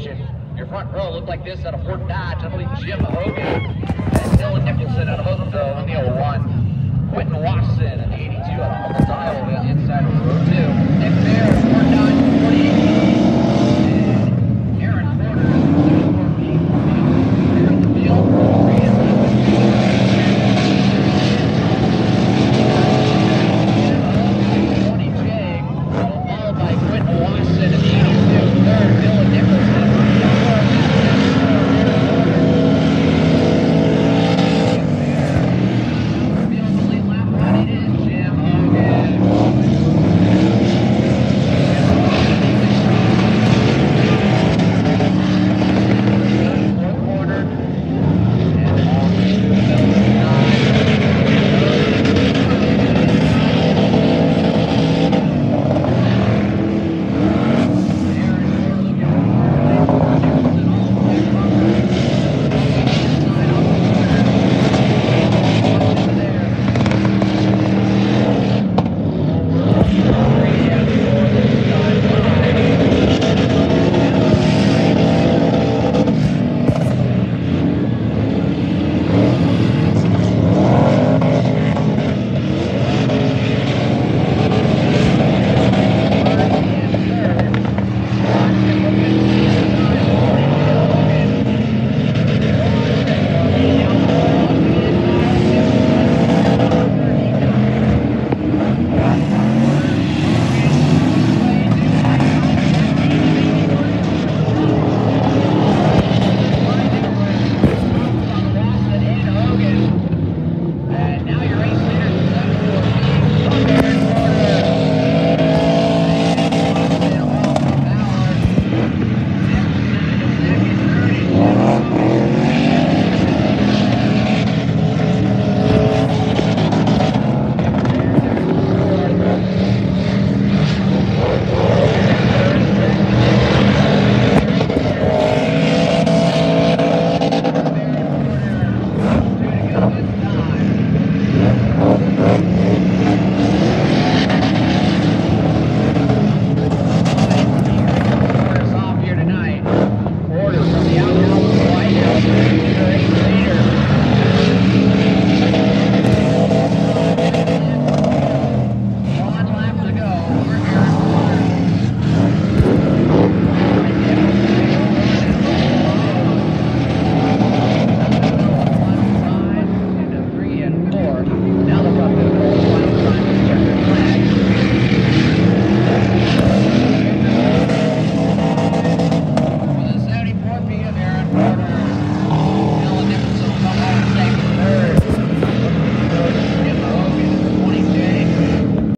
division. Your front row looked like this out of Fort Dodge. I believe Jim Hogan and Dylan Nicholson out of Oakville in the 01. Quentin Watson in the 82 out of Humboldt, Iowa on the inside of row 2. Nick Bear, Fort Dodge, 48.